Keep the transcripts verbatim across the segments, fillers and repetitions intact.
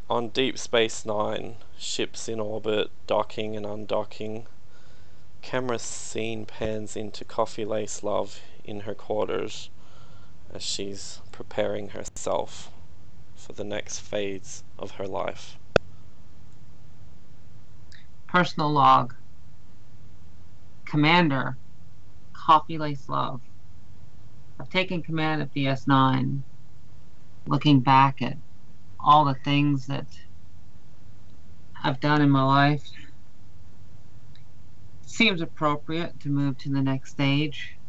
On Deep Space Nine, ships in orbit, docking and undocking, camera scene pans into Coffee Lace Love in her quarters as she's preparing herself for the next phase of her life. Personal log. Commander, Coffee Lace Love. I've taken command of D S nine, looking back at all the things that I've done in my life. It seems appropriate to move to the next stage.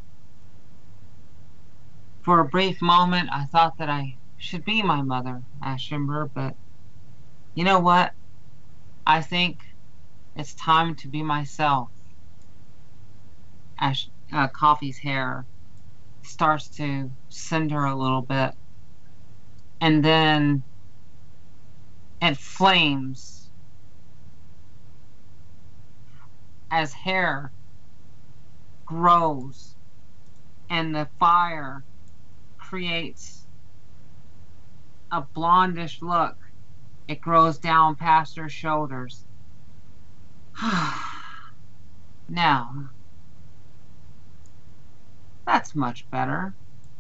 For a brief moment, I thought that I should be my mother, Ashimber, but you know what? I think it's time to be myself. Ash, uh, Coffee's hair starts to cinder a little bit, and then it flames as hair grows, and the fire creates a blondish look. It grows down past her shoulders. Now, that's much better.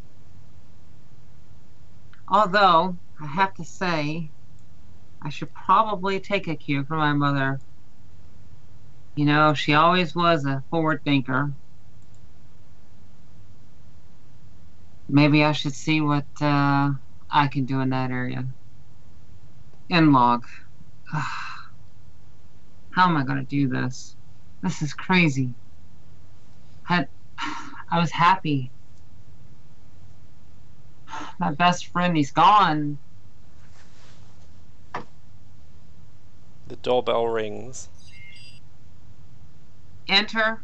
Although, I have to say, I should probably take a cue from my mother. You know, she always was a forward thinker. Maybe I should see what uh, I can do in that area. End log. How am I going to do this? This is crazy. I, I was happy. My best friend, he's gone. The doorbell rings. Enter.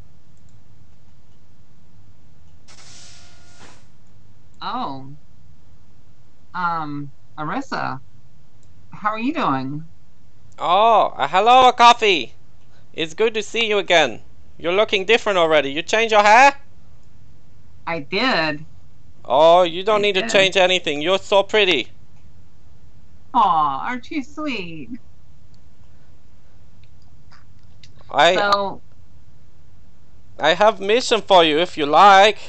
Oh. Um, Arissa, how are you doing? Oh, uh, hello, Coffee. It's good to see you again. You're looking different already. You changed your hair? I did. Oh, you don't I need to did. change anything. You're so pretty. Aw, aren't you sweet? I So, I have mission for you if you like.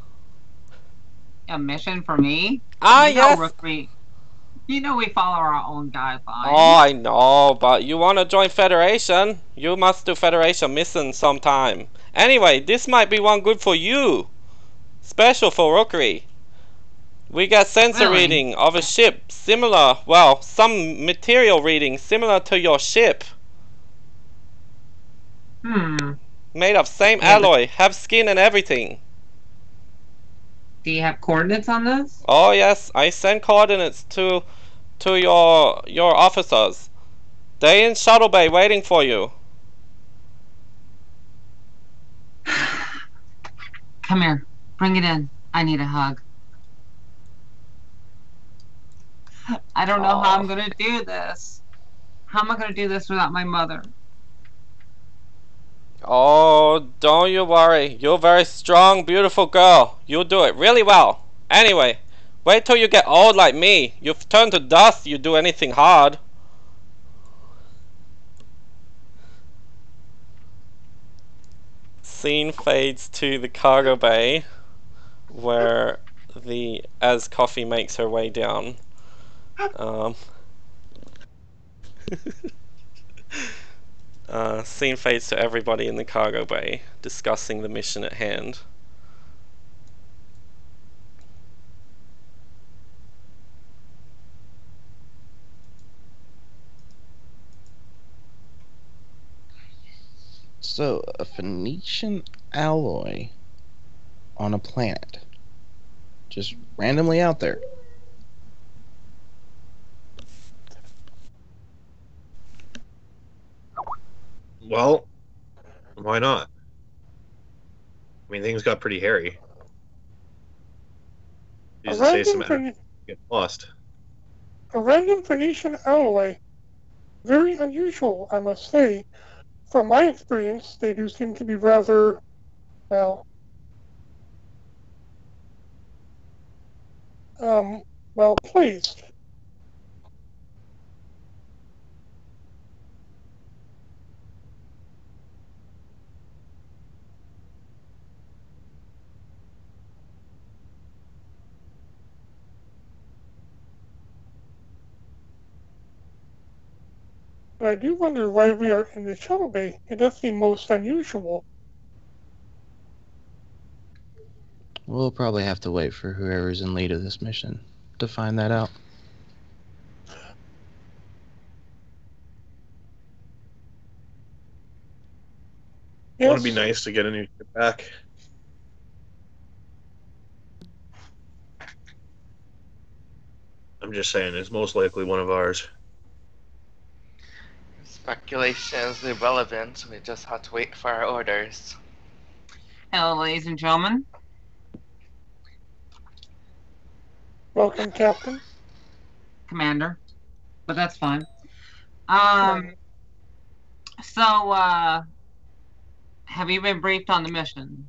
a mission for me? Ah, You know, yes. Rookery, you know we follow our own Oh, guidelines. I know, but you want to join Federation? You must do Federation mission sometime. Anyway, this might be one good for you. Special for Rookery. We got sensor Really? reading of a ship similar, well, some material reading similar to your ship. Hmm. Made of same Yeah, but alloy, have skin and everything. do you have coordinates on this? Oh yes, I sent coordinates to to your your officers. They in shuttle bay waiting for you. Come here. Bring it in. I need a hug. I don't know how Oh. I'm going to do this. How am I going to do this without my mother? Oh, don't you worry. You're a very strong, beautiful girl. You'll do it really well. Anyway, wait till you get old like me. You've turned to dust you do anything hard. Scene fades to the cargo bay where the as Coffee makes her way down. Um, uh, scene fades to everybody in the cargo bay discussing the mission at hand. So, a Phoenician alloy on a planet. Just randomly out there. Well, why not? I mean, things got pretty hairy. A Use the say some random, get lost. a random Phoenician alloy. Very unusual, I must say. From my experience, they do seem to be rather, well, um, well placed. but I do wonder why we are in the shuttle bay. It does seem most unusual. We'll probably have to wait for whoever's in lead of this mission to find that out. It Yes, would be nice to get a new ship back. I'm just saying, it's most likely one of ours. Speculation is irrelevant. We just have to wait for our orders. Hello, ladies and gentlemen. welcome, Captain. Commander. But that's fine. Um, so, uh, have you been briefed on the mission?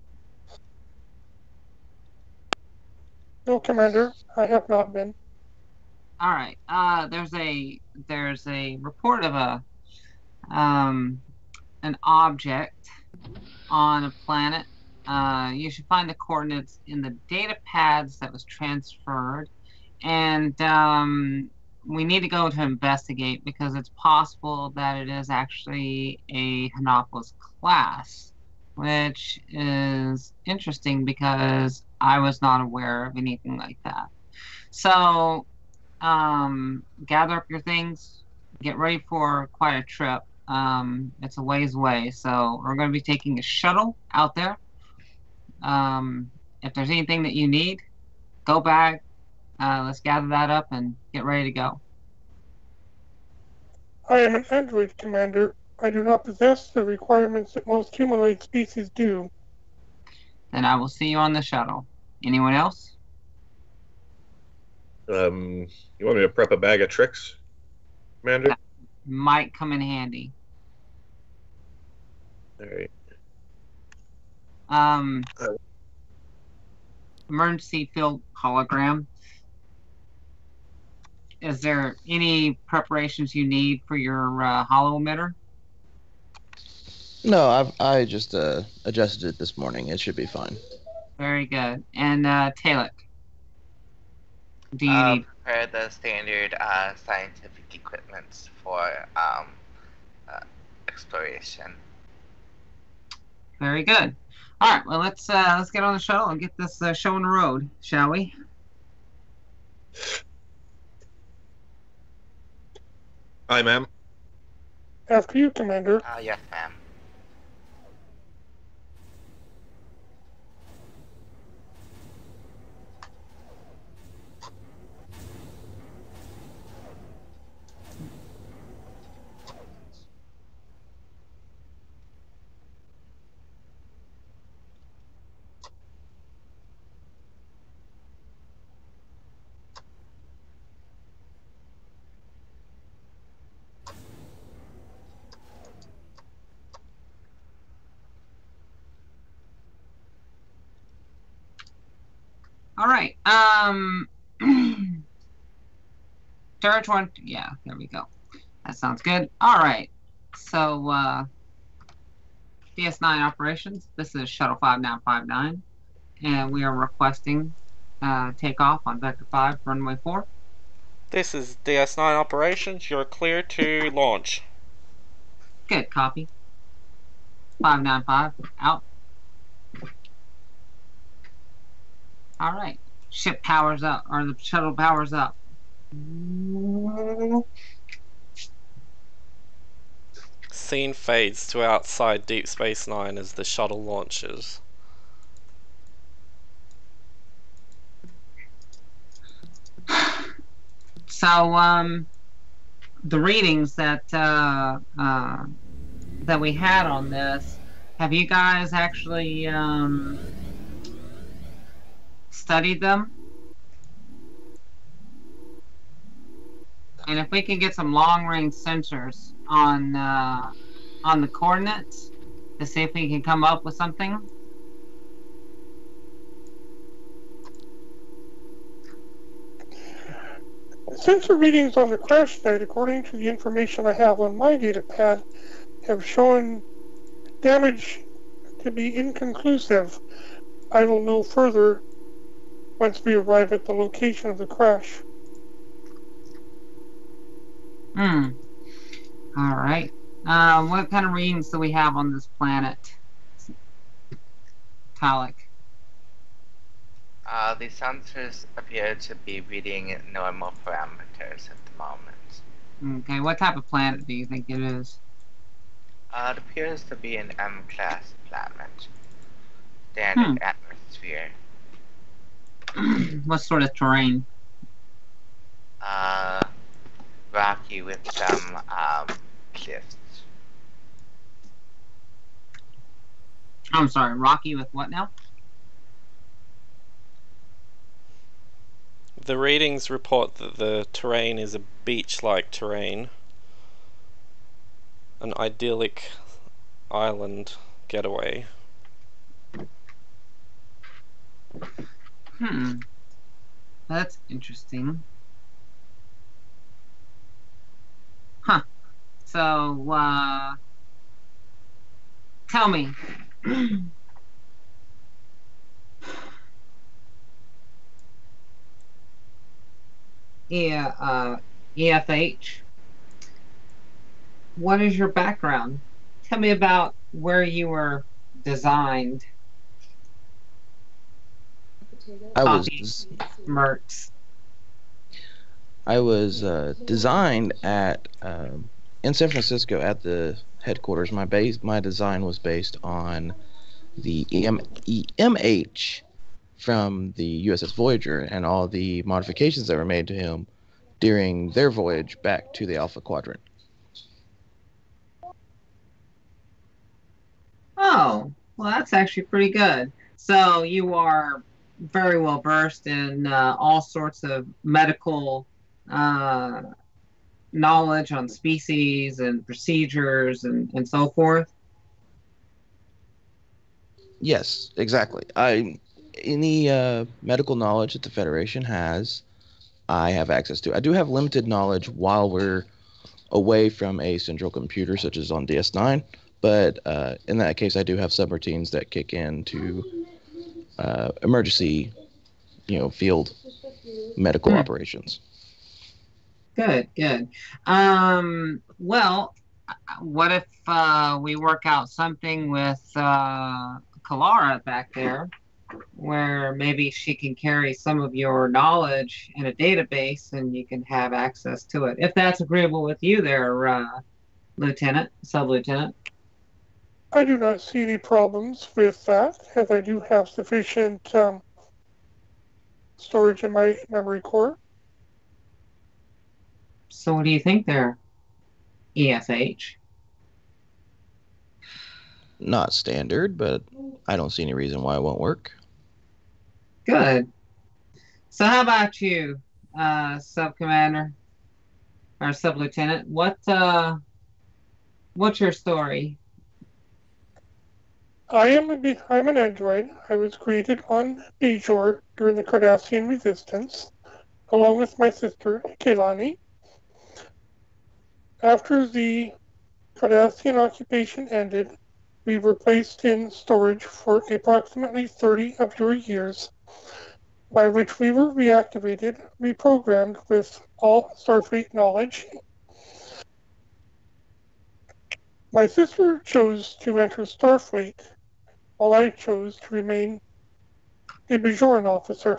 No, Commander, I have not been. All right. Uh, there's a there's a report of a um an object on a planet. Uh, you should find the coordinates in the data pads that was transferred, and um, we need to go to investigate because it's possible that it is actually a Hanopolis class, which is interesting because I was not aware of anything like that. So, um, gather up your things, get ready for quite a trip. Um, it's a ways away, so we're going to be taking a shuttle out there. Um, if there's anything that you need, go back. Uh, let's gather that up and get ready to go. I am an android, Commander. I do not possess the requirements that most humanoid species do. Then I will see you on the shuttle. Anyone else? Um, you want me to prep a bag of tricks, Commander? That might come in handy. All right. Um, Uh, emergency field hologram. Is there any preparations you need for your uh, holo emitter? No, I've I just uh, adjusted it this morning. It should be fine. Very good. And uh, Talek, do you Uh, need? prepare the standard uh, scientific equipment for um, uh, exploration. Very good. All right. Well, let's uh, let's get on the shuttle and get this uh, show on the road, shall we? Hi, ma'am. After you, Commander. Uh, yes, ma'am. All right. Um, territory. Yeah, there we go. That sounds good. All right. So, uh, D S nine operations. This is Shuttle five nine five nine, and we are requesting uh, takeoff on Vector five, runway four. This is D S nine operations. You're clear to launch. Good copy. five nine five out. All right. Ship powers up, or the shuttle powers up. Scene fades to outside Deep Space Nine as the shuttle launches. So, um, the readings that uh, uh, that we had on this, have you guys actually um, studied them? And if we can get some long-range sensors on uh, on the coordinates to see if we can come up with something. Sensor readings on the crash site, according to the information I have on my data pad, have shown damage to be inconclusive. I will know further once we arrive at the location of the crash. Hmm. All right. Um, what kind of readings do we have on this planet, Talik? Uh, the sensors appear to be reading normal parameters at the moment. Okay, what type of planet do you think it is? Uh, it appears to be an M-class planet. Standard Hmm. atmosphere. What sort of terrain? Uh, rocky with some um, cliffs. I'm sorry, rocky with what now? The readings report that the terrain is a beach-like terrain, an idyllic island getaway. Hmm. That's interesting. Huh. So, uh, tell me. Yeah, uh, E F H. What is your background? Tell me about where you were designed. I was Coffee, des- Mertz. I was uh, designed at um, in San Francisco at the headquarters. My base, my design was based on the M E M H from the U S S Voyager and all the modifications that were made to him during their voyage back to the Alpha Quadrant. Oh, well, that's actually pretty good. So you are very well versed in uh, all sorts of medical uh, knowledge on species and procedures and, and so forth. Yes, exactly. I any uh, medical knowledge that the Federation has, I have access to. I do have limited knowledge while we're away from a central computer, such as on D S nine. But uh, in that case, I do have subroutines that kick into uh, emergency, you know, field medical Hmm. operations. Good, good. Um, well, what if uh, we work out something with uh, Kalara back there, where maybe she can carry some of your knowledge in a database and you can have access to it, if that's agreeable with you there, uh, Lieutenant, Sub-Lieutenant. I do not see any problems with that, as I do have sufficient um, storage in my memory core. So what do you think there, E S H? Not standard, but I don't see any reason why it won't work. Good. So how about you, uh, Sub-Commander or Sub-Lieutenant? What, uh, what's your story? I am a, I'm an android. I was created on Bajor during the Cardassian Resistance, along with my sister, Kaylani. After the Cardassian occupation ended, we were placed in storage for approximately thirty of your years, by which we were reactivated, reprogrammed with all Starfleet knowledge. My sister chose to enter Starfleet, while I chose to remain a Bajoran officer.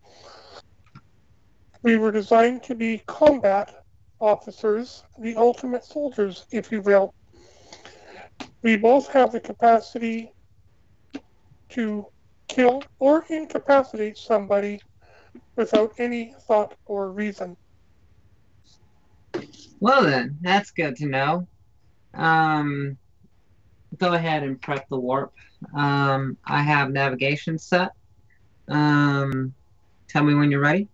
We were designed to be combat officers, the ultimate soldiers, if you will. We both have the capacity to kill or incapacitate somebody without any thought or reason. Well then, that's good to know. Um, go ahead and prep the warp. Um, I have navigation set. Um, tell me when you're ready.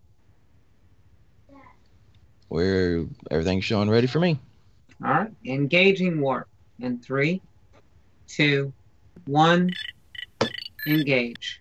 Where everything's showing ready for me. All right, engaging warp in three, two, one, engage.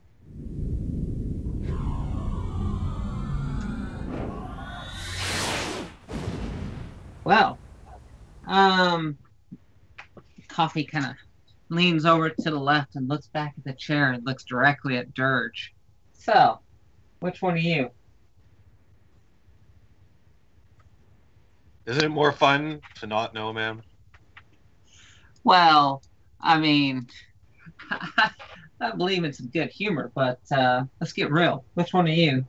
Well, um, Coffee kind of leans over to the left and looks back at the chair and looks directly at Dirge. So, which one are you? Isn't it more fun to not know, ma'am? Well, I mean, I believe in some good humor, but uh, let's get real. Which one are you?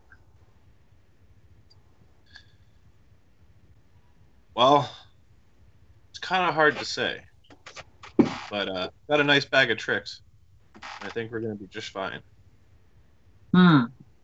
Well, it's kind of hard to say, but uh, got a nice bag of tricks. I think we're gonna be just fine. Hmm.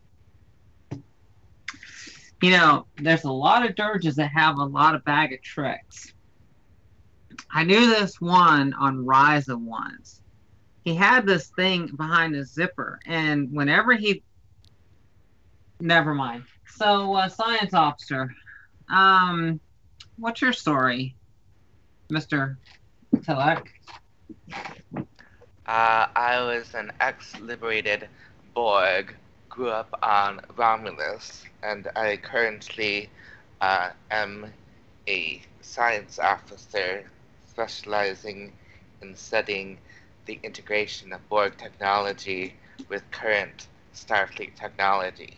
You know, there's a lot of dirges that have a lot of bag of tricks. I knew this one on Ryza once. He had this thing behind his zipper, and whenever he, never mind. So, uh, science officer, um, what's your story, Mister Tilak? Uh, I was an ex-liberated Borg, grew up on Romulus, and I currently uh, am a science officer specializing in studying the integration of Borg technology with current Starfleet technology.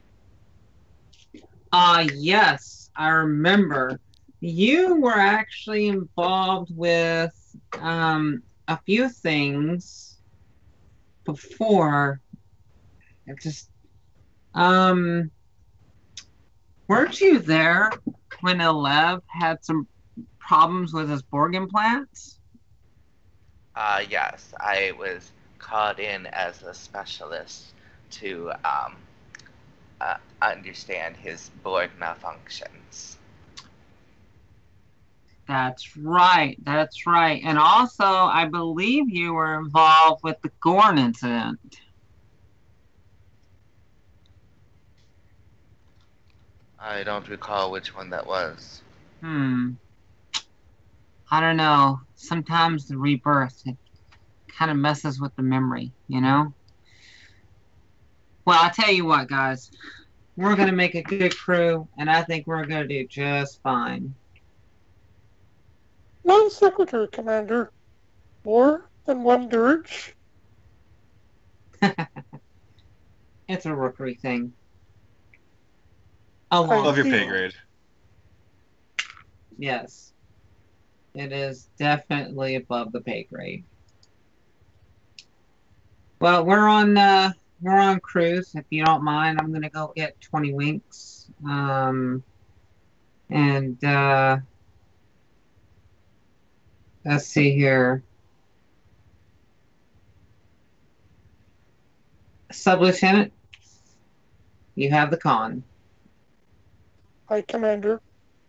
Uh, yes, I remember. You were actually involved with um, a few things before. It just, um, weren't you there when Elev had some problems with his Borg implants? Uh, yes, I was called in as a specialist to um, uh, understand his Borg malfunctions. That's right. That's right. And also, I believe you were involved with the Gorn incident. I don't recall which one that was. Hmm. I don't know. Sometimes the rebirth, it kind of messes with the memory, you know? Well, I tell you what, guys. We're going to make a good crew, and I think we're going to do just fine. Non-sequitur, Commander. More than one dirge? It's a rookery thing. A I long Love your see. pay grade. Yes. It is definitely above the pay grade. Well, we're on uh we're on cruise. If you don't mind, I'm gonna go get twenty winks. Um and uh let's see here. Sub-Lieutenant, you have the con. Hi, Commander.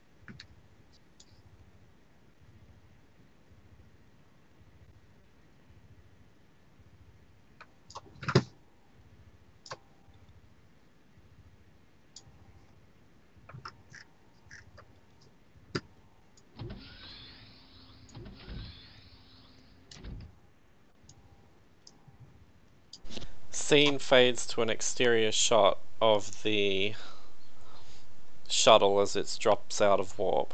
Scene fades to an exterior shot of the shuttle as it drops out of warp.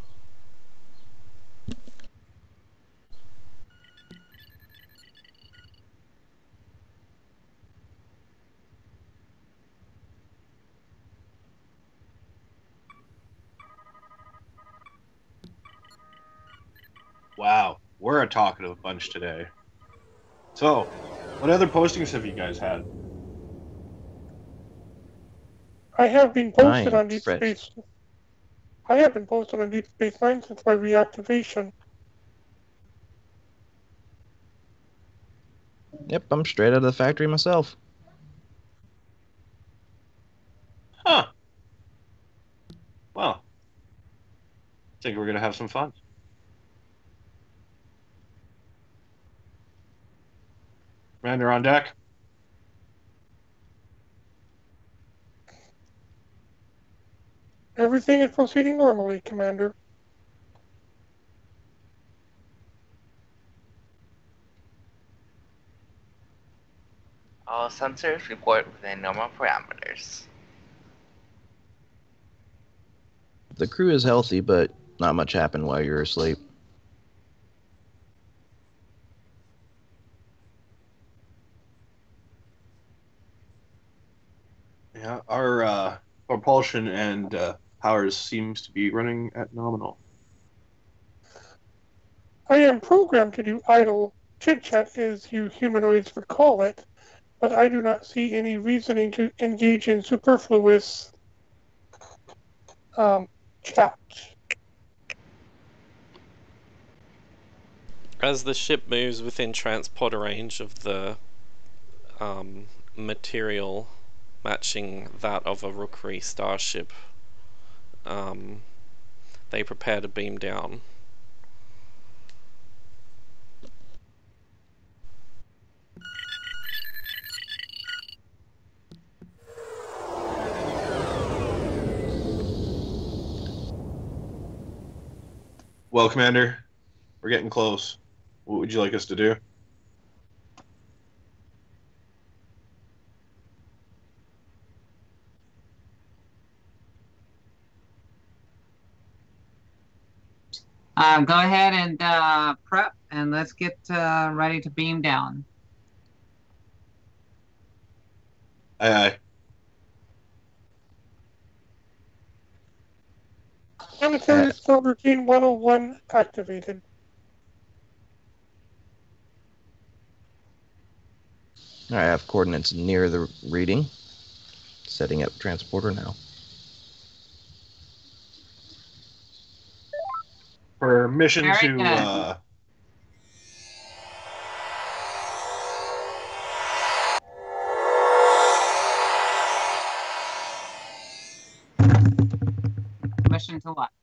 Wow, we're a talkative bunch today. So, what other postings have you guys had? I have been posted Nine, on Deep fresh. Space. I have been posted on Deep Space Nine since my reactivation. Yep, I'm straight out of the factory myself. Huh. Well, I think we're gonna have some fun. Commander on deck. Everything is proceeding normally, Commander. All sensors report within normal parameters. The crew is healthy, but not much happened while you were asleep. Yeah, our uh, propulsion and uh, powers seems to be running at nominal. I am programmed to do idle chit-chat, as you humanoids would call it, but I do not see any reasoning to engage in superfluous um, chat. As the ship moves within transporter range of the um, material matching that of a Rookery starship, um, they prepare to beam down. Well, Commander, we're getting close. What would you like us to do? Um, go ahead and uh, prep, and let's get uh, ready to beam down. Aye, aye. Planetary Star Routine one oh one activated. I have coordinates near the reading. Setting up transporter now. Permission Very to good. uh, Permission to what?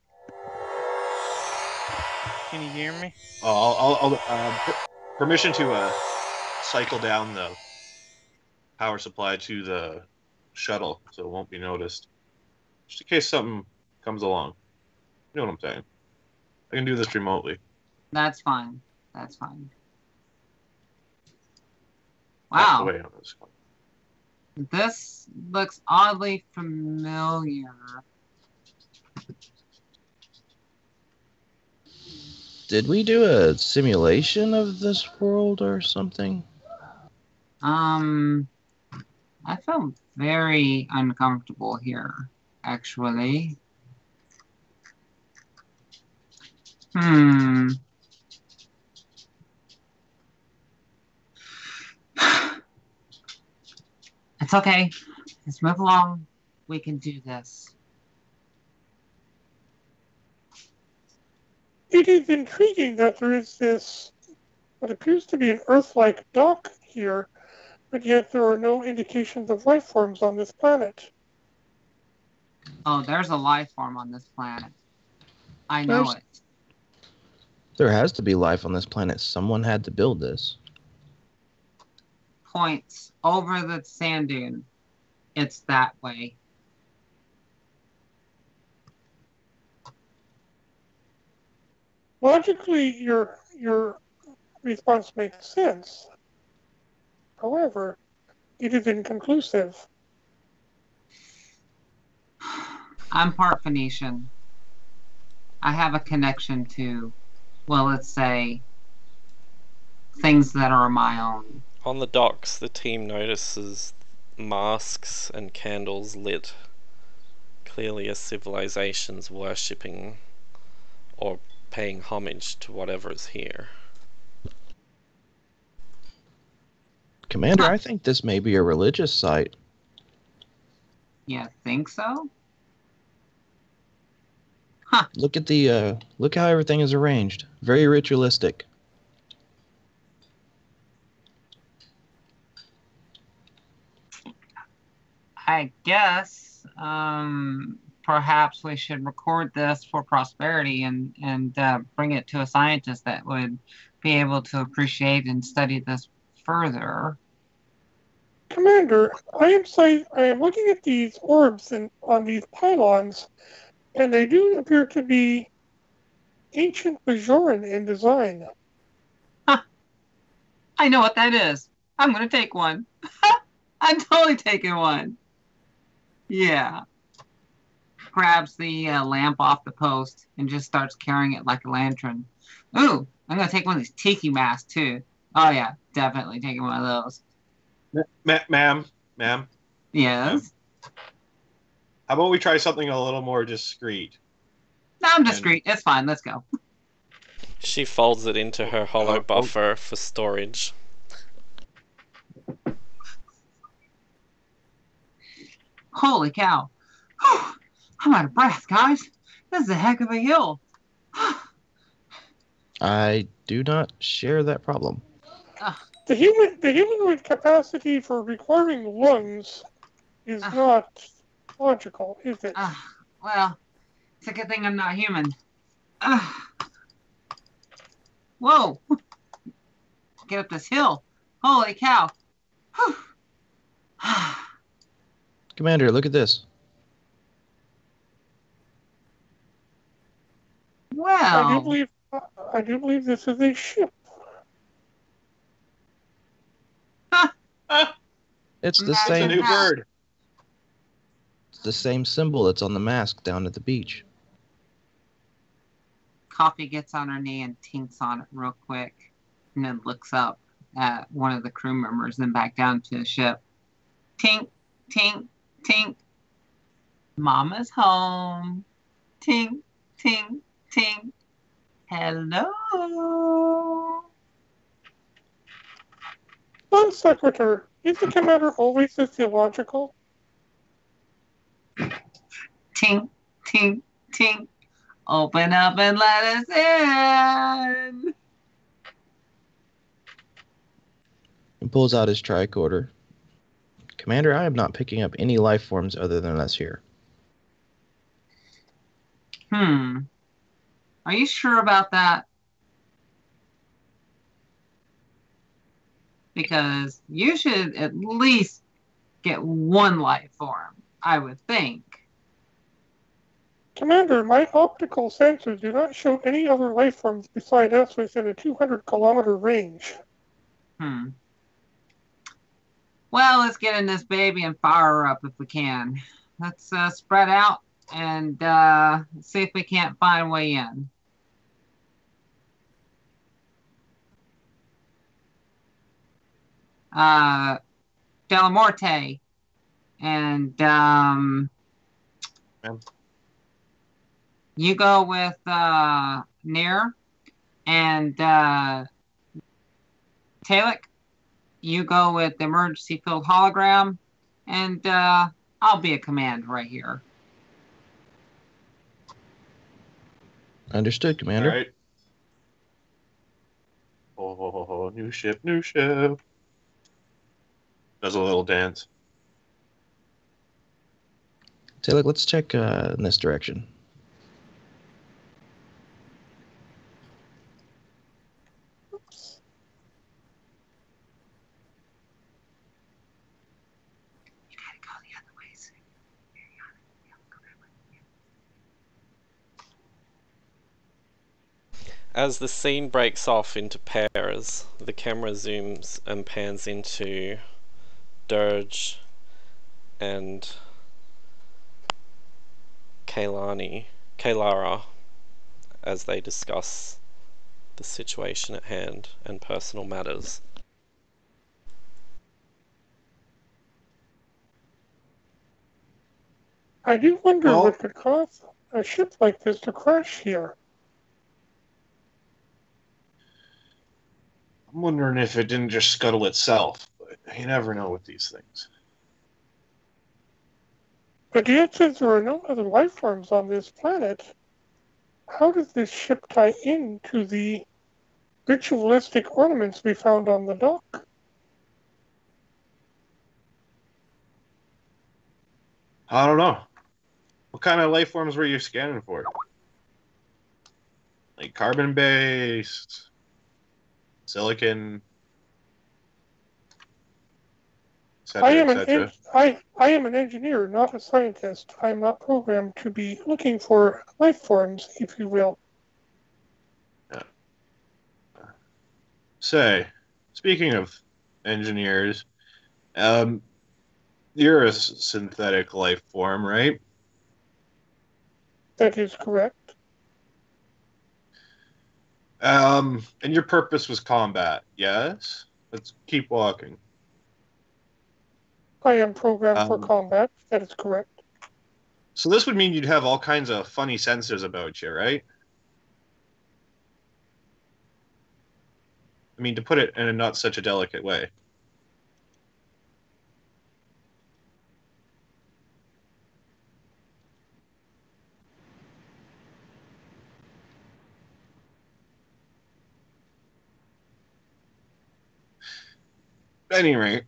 Can you hear me? oh, I'll, I'll, I'll uh, per- permission to uh, cycle down the power supply to the shuttle so it won't be noticed, just in case something comes along. You know what I'm saying? I can do this remotely. That's fine. That's fine. That's the Wow. way on this one. This looks oddly familiar. Did we do a simulation of this world or something? Um, I feel very uncomfortable here, actually. Hmm. It's okay. Let's move along. We can do this. It is intriguing that there is this, what appears to be an Earth-like dock here, but yet there are no indications of life forms on this planet. Oh, there's a life form on this planet. I know There's- it. There has to be life on this planet. Someone had to build this. Points over the sand dune. It's that way. Logically, your your response makes sense. However, it is inconclusive. I'm part Phoenician. I have a connection to, well, let's say, things that are my own. On the docks, the team notices masks and candles lit, clearly a civilization's worshipping or paying homage to whatever is here. Commander, Huh. I think this may be a religious site. You think so? Look at the uh look how everything is arranged. Very ritualistic. I guess um, perhaps we should record this for prosperity and, and uh, bring it to a scientist that would be able to appreciate and study this further. Commander, I am say, I am looking at these orbs and on these pylons, and they do appear to be ancient Bajoran in design. I know what that is. I'm going to take one. I'm totally taking one. Yeah. Grabs the uh, lamp off the post and just starts carrying it like a lantern. Ooh, I'm going to take one of these tiki masks too. Oh yeah, definitely taking one of those. Ma- ma'am, ma'am, Yes. How about we try something a little more discreet? No, I'm discreet. It's fine. Let's go. She folds it into her hollow Uh, oh. buffer for storage. Holy cow. I'm out of breath, guys. This is a heck of a hill. I do not share that problem. The human, the humanoid capacity for requiring lungs is Uh. not logical, is it? Uh, well, it's a good thing I'm not human. Uh. Whoa. Get up this hill. Holy cow. Commander, look at this. I do Well, believe, I do believe this is a ship. Ah, It's the Imagine it's a same. new that. bird. It's the same symbol that's on the mask down at the beach. Coffee gets on her knee and tinks on it real quick, and then looks up at one of the crew members, then back down to the ship. Tink, tink, tink. Mama's home. Tink, tink, tink. Hello. Non sequitur. Is the commander always this illogical? Tink, tink, tink. Open up and let us in. He pulls out his tricorder. Commander, I am not picking up any life forms other than us here. Hmm. Are you sure about that? Because you should at least get one life form, I would think. Commander, my optical sensors do not show any other life forms beside us within a two hundred kilometer range. Hmm. Well, let's get in this baby and fire her up if we can. Let's uh, spread out and uh, see if we can't find a way in. Uh, Delamorte and um, Ma'am. you go with uh, Nair, and uh, Talik, you go with the emergency field hologram, and uh, I'll be a command right here. Understood, Commander. All right. Oh, oh, oh, oh, new ship, new ship. Does a little dance. Taylor, let's check uh, in this direction. You gotta go the other way. So As the scene breaks off into pairs, the camera zooms and pans into Dirge and Kaylani, Kaylara, as they discuss the situation at hand and personal matters. I do wonder Well- what could cause a ship like this to crash here. I'm wondering if it didn't just scuttle itself, but you never know with these things. But yet, since there are no other life forms on this planet, how does this ship tie into the ritualistic ornaments we found on the dock? I don't know. What kind of life forms were you scanning for? Like carbon-based, silicon, et cetera, I am et an cetera. en- I, I am an engineer, not a scientist. I am not programmed to be looking for life forms, if you will. Say, speaking of engineers, um, you're a s- synthetic life form, right? That is correct. Um, and your purpose was combat, yes? Let's keep walking. I am programmed for Um, combat. That is correct. So this would mean you'd have all kinds of funny sensors about you, right? I mean, to put it in a not such a delicate way. At any rate,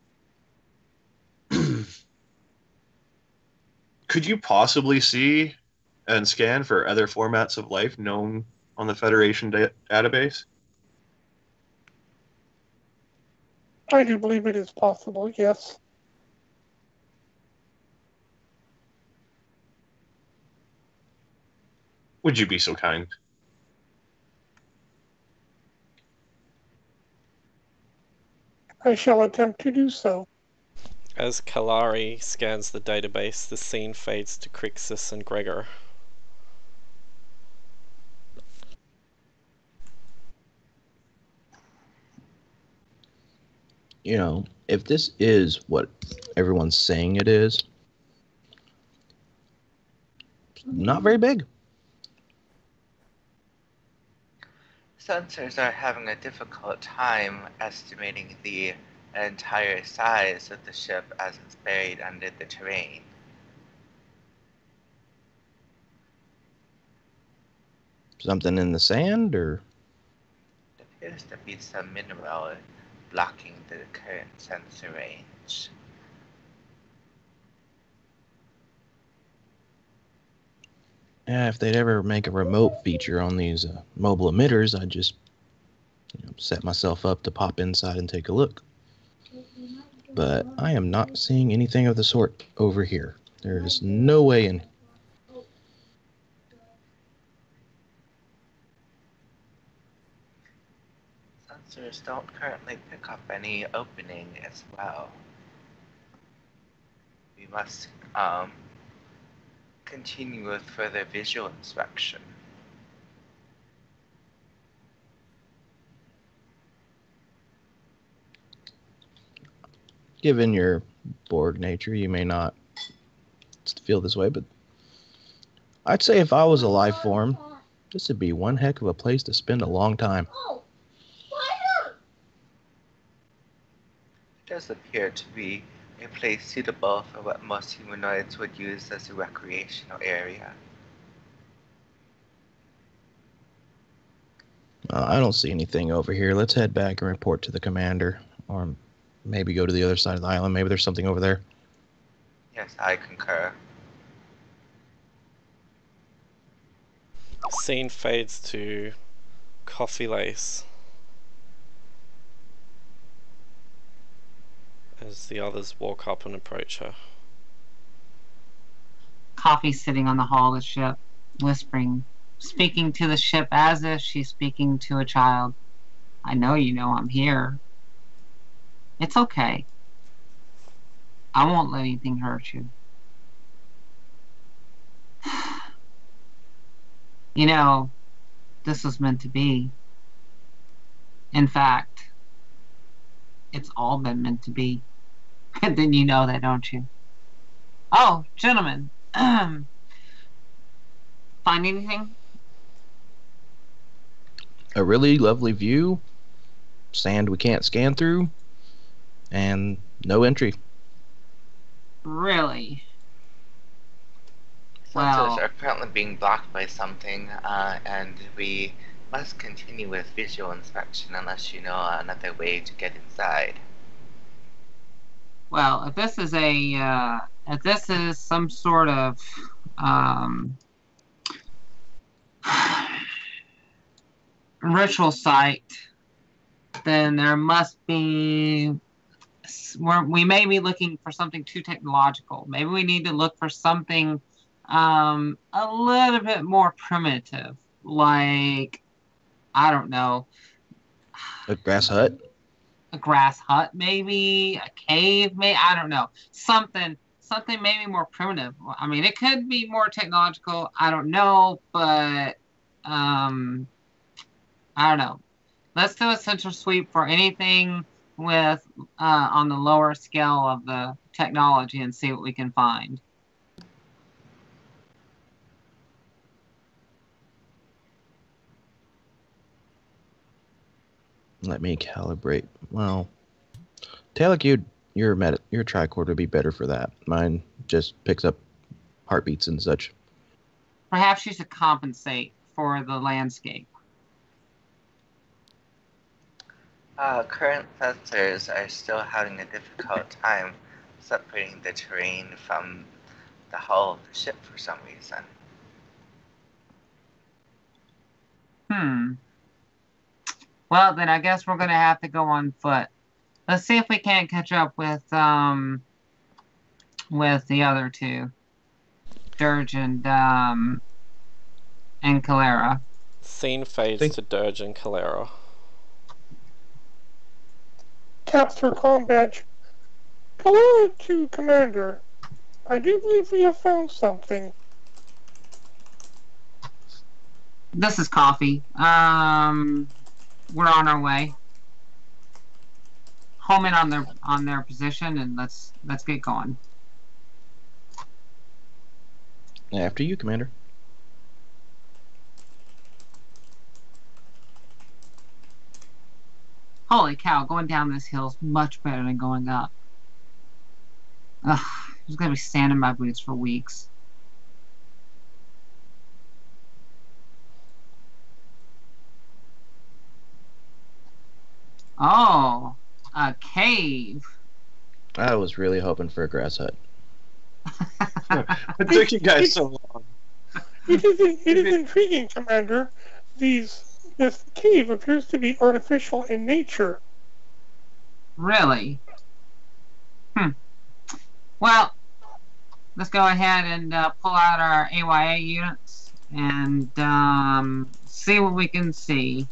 could you possibly see and scan for other formats of life known on the Federation da- database? I do believe it is possible, yes. Would you be so kind? I shall attempt to do so. As Kalari scans the database, the scene fades to Crixus and Gregor. You know, if this is what everyone's saying it is, not very big. Sensors are having a difficult time estimating the entire size of the ship as it's buried under the terrain. Something in the sand, or It appears to be some mineral blocking the current sensor range. yeah, if they'd ever make a remote feature on these uh, mobile emitters, I'd just you know, set myself up to pop inside and take a look. But I am not seeing anything of the sort over here. There is no way in. Sensors don't currently pick up any opening as well. We must um, continue with further visual inspection. Given your Borg nature, you may not feel this way, but I'd say if I was a life form, this would be one heck of a place to spend a long time. It does appear to be a place suitable for what most humanoids would use as a recreational area. Uh, I don't see anything over here. Let's head back and report to the commander, or maybe go to the other side of the island. Maybe there's something over there. Yes, I concur. Scene fades to Coffee Lace as the others walk up and approach her. Coffee sitting on the hull of the ship, whispering, speaking to the ship as if she's speaking to a child. I know you know I'm here. It's okay. I won't let anything hurt you. You know, this was meant to be. In fact, it's all been meant to be. And then you know that, don't you? Oh, gentlemen. Find anything? A really lovely view, sand we can't scan through, and no entry. Really? Sensors Well, are currently being blocked by something, uh, and we must continue with visual inspection unless you know another way to get inside. well, if this is a, uh, if this is some sort of, um, ritual site, then there must be, we're, we may be looking for something too technological. Maybe we need to look for something um, a little bit more primitive, like, I don't know, A grass hut? a grass hut, maybe a cave, maybe I don't know, something, something maybe more primitive. I mean, it could be more technological. I don't know, but um, I don't know. Let's do a sensor sweep for anything with uh, on the lower scale of the technology and see what we can find. Let me calibrate. Well, Taylor, you your med your tricorder would be better for that. Mine just picks up heartbeats and such. Perhaps you should compensate for the landscape. Uh, current sensors are still having a difficult time separating the terrain from the hull of the ship for some reason. Hmm. Well, then I guess we're going to have to go on foot. Let's see if we can't catch up with um with the other two, Dirge and um and Calera. Scene fades Think- to Dirge and Calera. Capture combat. Hello to Commander. I do believe we have found something. This is Coffee. Um, we're on our way. Home in on their on their position, and let's let's get going. After you, Commander. Holy cow, going down this hill is much better than going up. Ugh, I'm just gonna be sanding my boots for weeks. Oh, a cave. I was really hoping for a grass hut. It took you guys so long. It is, it is intriguing, Commander. These, this cave appears to be artificial in nature. Really? Hmm. Well, let's go ahead and uh, pull out our A Y A units and um, see what we can see.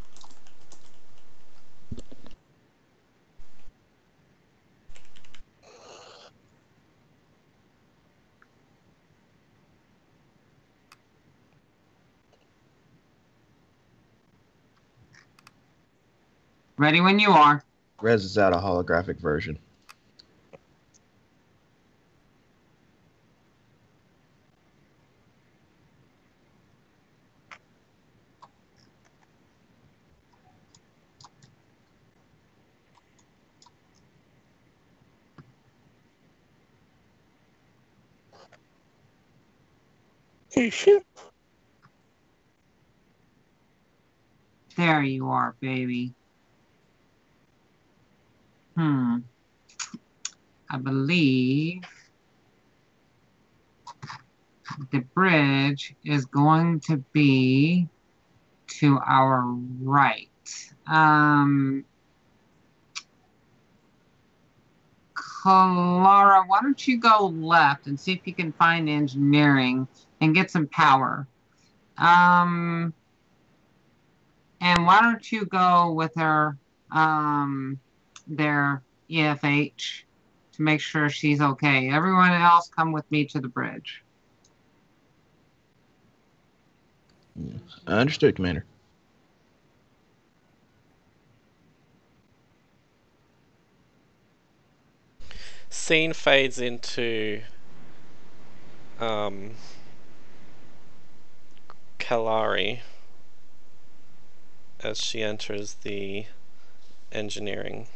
Ready when you are. Rez is out a holographic version. A ship. There you are, baby. Hmm. I believe the bridge is going to be to our right. Um, Clara, why don't you go left and see if you can find engineering and get some power. Um, and why don't you go with her, um, their E F H to make sure she's okay. Everyone else come with me to the bridge. Understood, Commander. Scene fades into um, Kalari as she enters the engineering.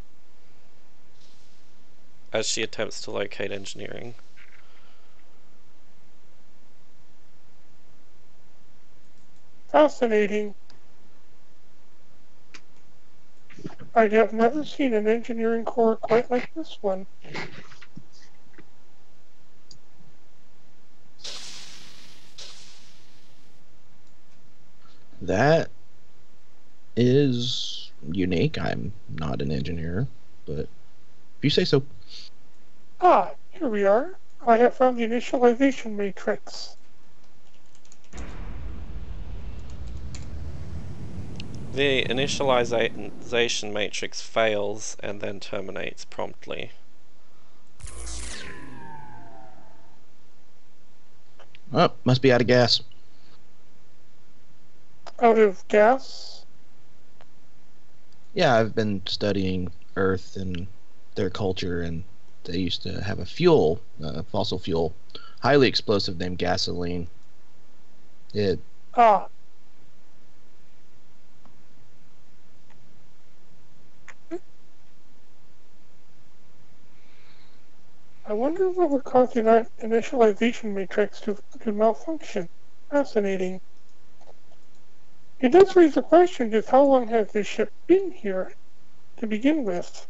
As she attempts to locate engineering. Fascinating. I have never seen an engineering core quite like this one. That is unique. I'm not an engineer, but if you say so. Ah, here we are. I have found the initialization matrix. The initialization matrix fails and then terminates promptly. Oh, must be out of gas. Out of gas? Yeah, I've been studying Earth and their culture, and they used to have a fuel, uh, fossil fuel, highly explosive named gasoline. It Ah, I wonder what would cause the initialization matrix to, to malfunction. Fascinating. It does raise the question, just how long has this ship been here to begin with?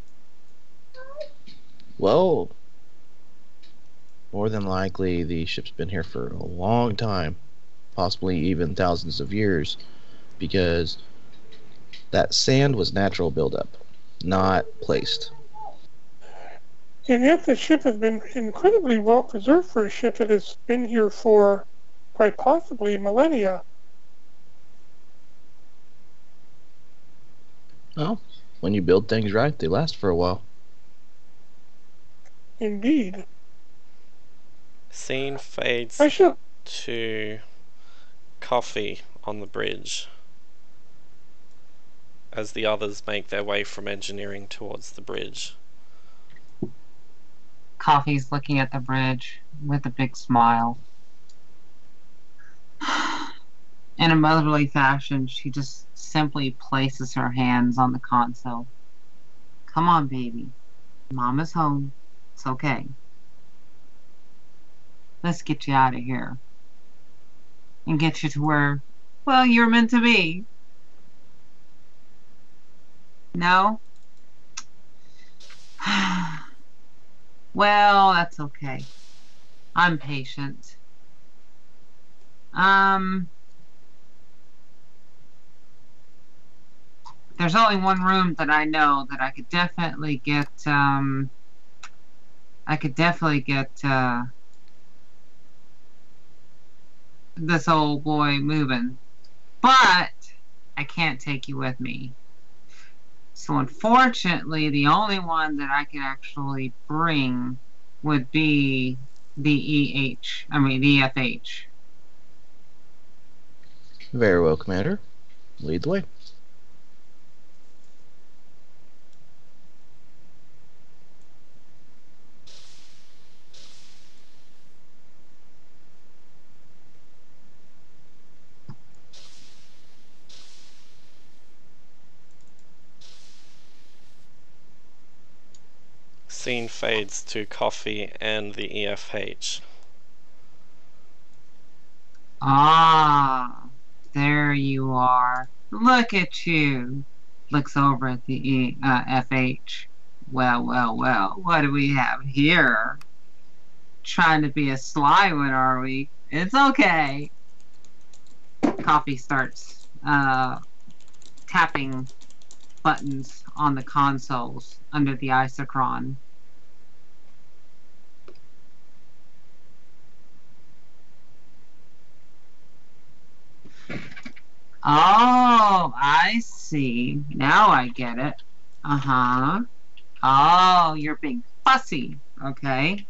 Well, more than likely the ship's been here for a long time, possibly even thousands of years, because that sand was natural buildup, not placed. And yet the ship has been incredibly well preserved for a ship that has been here for quite possibly millennia. Well, when you build things right, they last for a while. Indeed. Scene fades I shall... to coffee on the bridge as the others make their way from engineering towards the bridge. Coffee's looking at the bridge with a big smile. In a motherly fashion, she just simply places her hands on the console. Come on, baby. Mama's home. It's okay. Let's get you out of here. And get you to where, well, you're meant to be. No? Well, that's okay. I'm patient. Um... There's only one room that I know that I could definitely get, um, I could definitely get, uh, this old boy moving. But I can't take you with me. So unfortunately, the only one that I could actually bring would be the E H, I mean the E F H. Very well, Commander. Lead the way. Scene fades to coffee and the E F H. Ah, there you are. Look at you. Looks over at the E, uh, F H. Well, well, well, what do we have here? Trying to be a sly one, are we? It's okay. Coffee starts uh, tapping buttons on the consoles under the isochron. Oh, I see. Now I get it. Uh-huh. Oh, you're being fussy. Okay.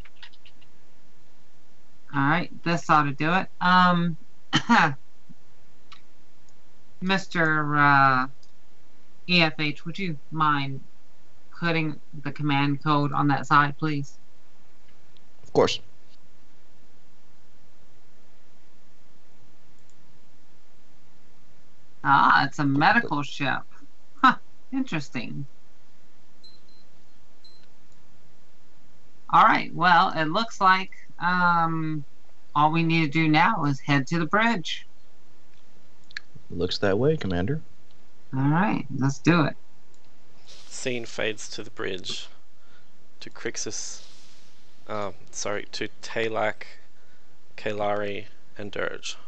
Alright, this ought to do it. Um, Mister Uh, E F H, would you mind putting the command code on that side, please? Of course. Ah, it's a medical ship. Huh, interesting. Alright, well, it looks like um, all we need to do now is head to the bridge. Looks that way, Commander. Alright, let's do it. Scene fades to the bridge. To Crixus, um, sorry, to Talak, Kailari, and Dirge.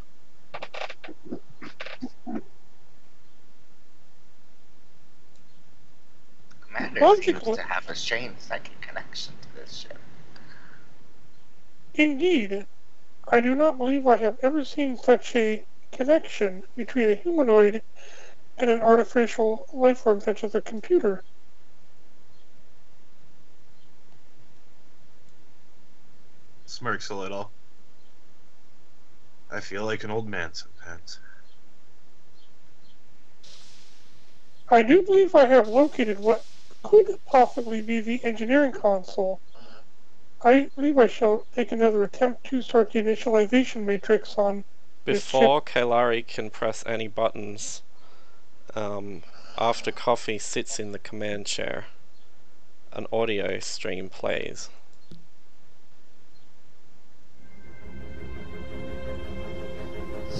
Commander Logical. seems to have a strange psychic connection to this ship. Indeed. I do not believe I have ever seen such a connection between a humanoid and an artificial life form such as a computer. Smirks a little. I feel like an old man sometimes. I do believe I have located what could possibly be the engineering console. I believe I shall take another attempt to start the initialization matrix on this ship. Before Kailari can press any buttons, um, after Coffee sits in the command chair, an audio stream plays.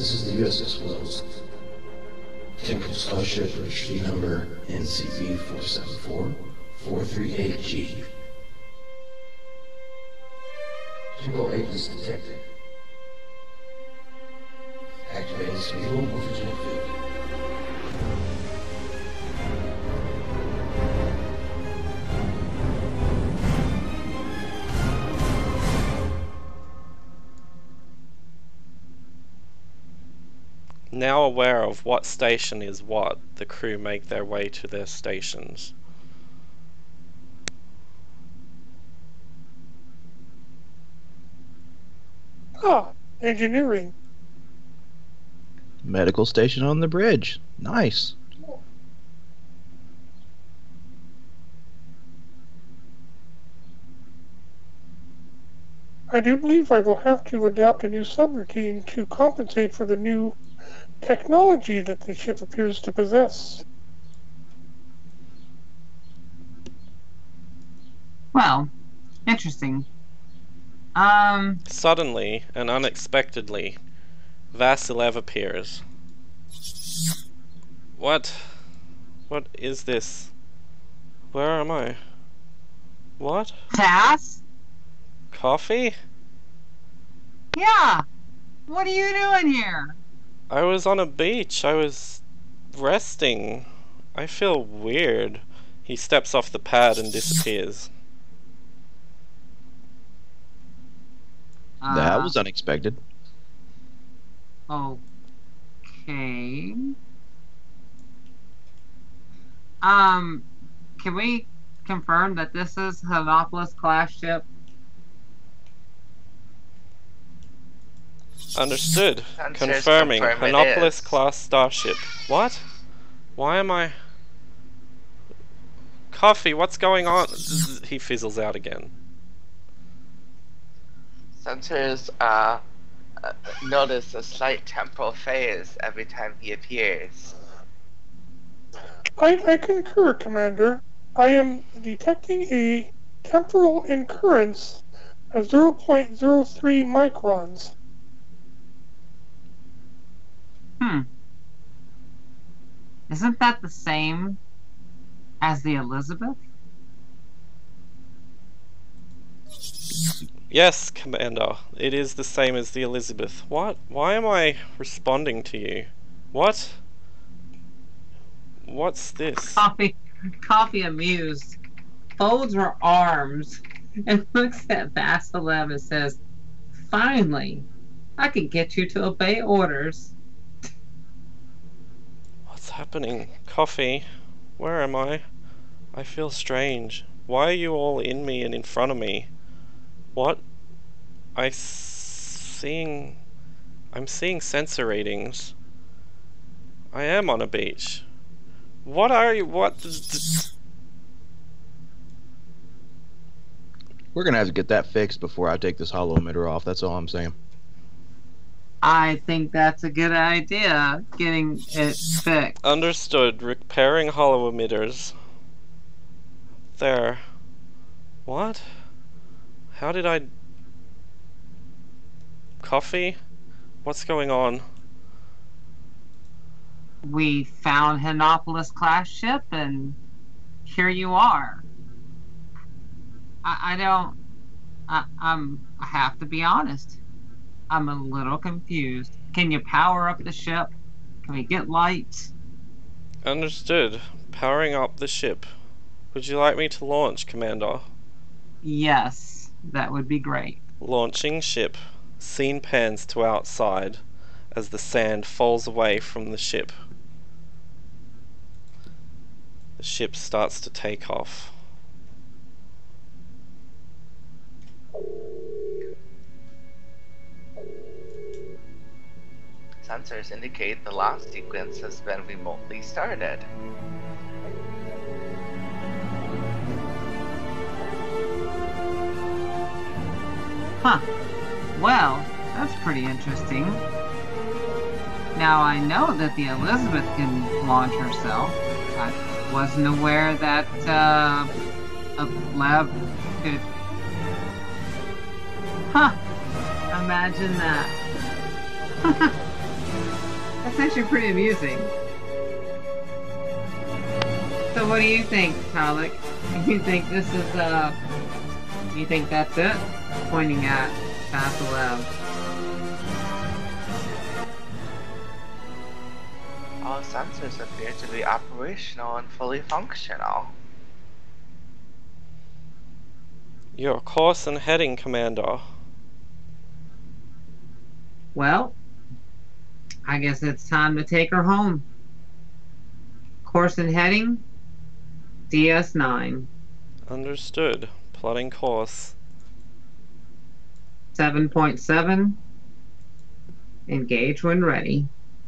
This is the U S S Wells. Temporal Scholarship Registry Number N C V four seven four four three eight G. Temporal agents detected. Activating Spiegel Morphogen Field. Now aware of what station is what, the crew make their way to their stations. Ah, engineering. Medical station on the bridge. Nice. I do believe I will have to adapt a new subroutine to compensate for the new technology that the ship appears to possess. Well, interesting. Um, Suddenly and unexpectedly, Vasilev appears. What? What is this? Where am I? What? Tass? Coffee? Yeah. What are you doing here? I was on a beach. I was resting. I feel weird. He steps off the pad and disappears. Uh, That was unexpected. Okay. Um, can we confirm that this is Hanopolis class ship? Understood. Sensors Confirming. confirm it Hanopolis is. class starship. What? Why am I... Coffee, what's going on? He fizzles out again. Sensors uh, uh, notice a slight temporal phase every time he appears. I, I concur, Commander. I am detecting a temporal incurrence of zero point zero three microns. Hmm. Isn't that the same as the Elizabeth? Yes, Commander. It is the same as the Elizabeth. What? Why am I responding to you? What? What's this? Coffee, Coffee amused, folds her arms and looks at Vasilev and says, "Finally, I can get you to obey orders." What's happening? Coffee? Where am I? I feel strange. Why are you all in me and in front of me? What? I s- seeing... I'm seeing sensor readings. I am on a beach. What are you... What... We're gonna have to get that fixed before I take this hollow emitter off. That's all I'm saying. I think that's a good idea, getting it fixed. Understood. Repairing hollow emitters. There. What? How did I... Coffee? What's going on? We found Hanopolis class ship, and here you are. I, I don't. I, I'm. I have to be honest. I'm a little confused. Can you power up the ship? Can we get lights? Understood. Powering up the ship. Would you like me to launch, Commander? Yes, that would be great. Launching ship. Scene pans to outside as the sand falls away from the ship. The ship starts to take off. Sensors indicate the launch sequence has been remotely started. Huh. Well, that's pretty interesting. Now I know that the Elizabeth can launch herself. I wasn't aware that uh, a lab could. Huh. Imagine that. actually pretty amusing. So what do you think, Talik? You think this is, uh... You think that's it? Pointing at Vasilev. All sensors appear to be operational and fully functional. Your course and heading, Commander. Well, I guess it's time to take her home. Course and heading, D S nine. Understood. Plotting course. seven point seven. Engage when ready.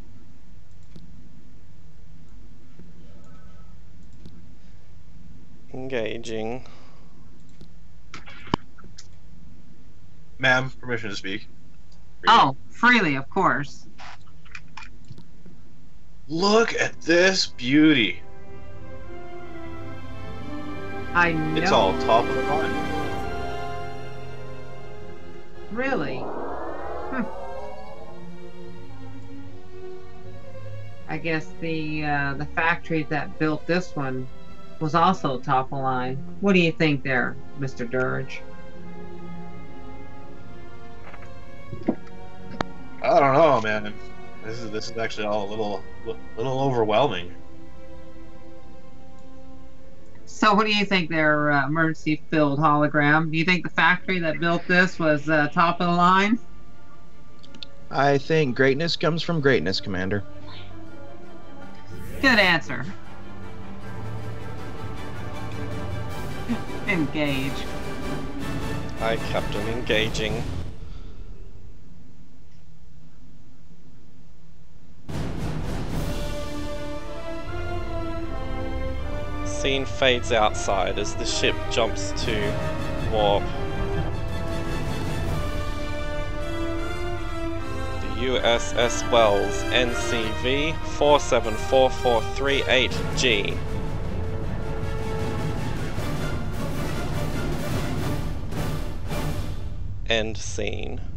Engaging. Ma'am, permission to speak. Oh, freely, of course. Look at this beauty. I know. It's all top of the line. Really? Hmm. I guess the uh, the factory that built this one was also top of the line. What do you think there, Mister Dirge? I don't know, man. This is this is actually all a little little overwhelming. So what do you think there, uh, emergency filled hologram? Do you think the factory that built this was uh, top of the line? I think greatness comes from greatness, Commander. Good answer. Engage. Aye, Captain. Engaging. Scene fades outside as the ship jumps to warp. The U S S Wells, N C V four seven four four three eight G. End scene.